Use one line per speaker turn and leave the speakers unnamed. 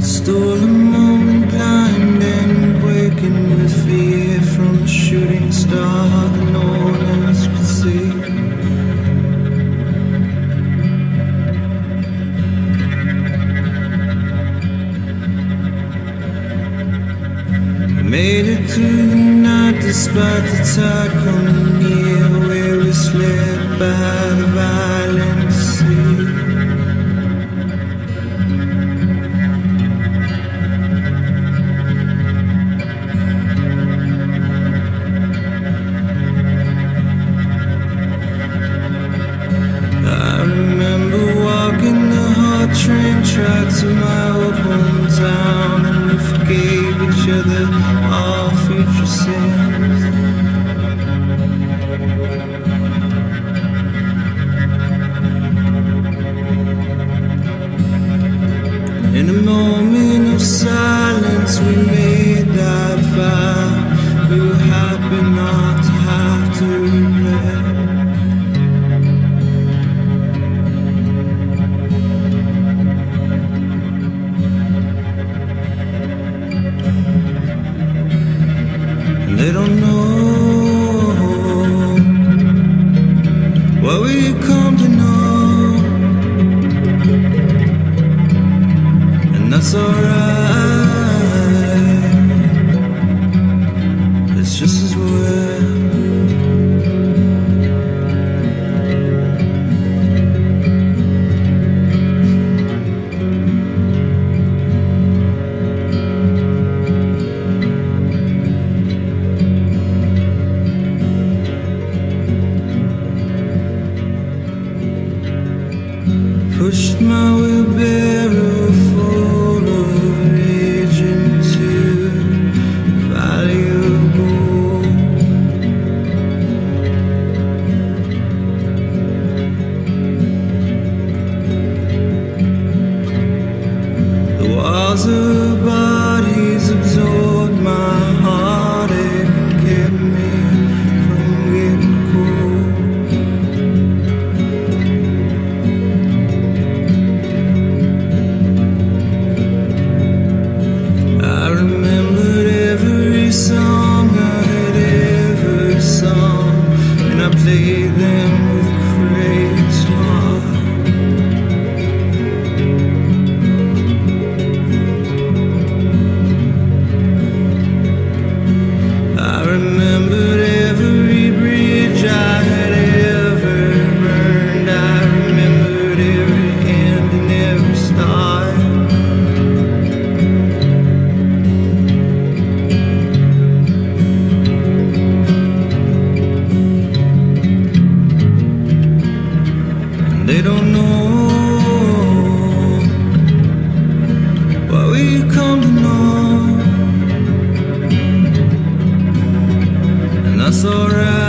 Stole a moment blind and quaking with fear from a shooting star that no one else could see. I made it through the night despite the tide coming near, where we slept by the violent sea. Train tracks of my old hometown, and we forgave each other all future sins. In a moment of silence we made that vow. We were happy not to have to regret. They don't know what we come to know, and that's alright. It's just as well. Pushed my wheelbarrow full of rage into the valley of gold. The walls of bodies absorbed my heartache and kept me from getting cold. Song I had ever sung, and I played them with a crazed heart. I remembered every bridge I had ever burned. I remembered every end and every start. They don't know what we come to know, and that's alright.